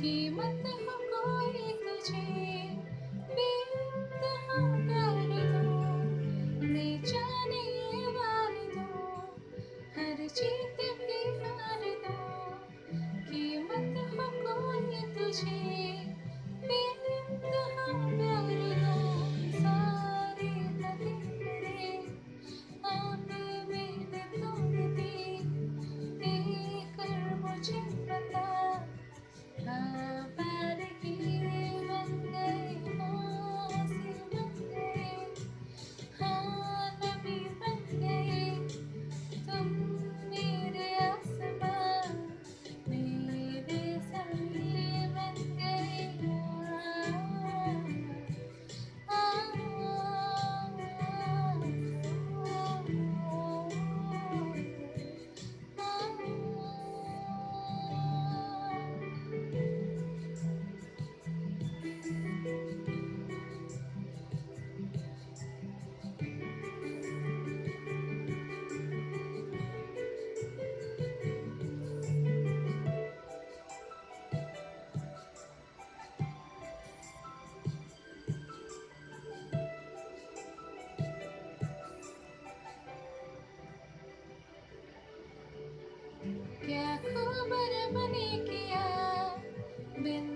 कीमत हो कोई तुझे बेइंतहा प्यार दूं, बेजाने वार दूं, हर जीत भी हार दूं। कीमत हो कोई तुझे बेइंतहा प्यार दूं, सारे लगे मेरे आप मैंने तोड़ दी, देकर मुझे पता हाँ प्यार ही बन गए, आंसू बन गए, हाँ नबी बन गए तुम, मेरे आसमां मेरे सही बन गए। आ, आ, क्या खूब रब ने किया बिन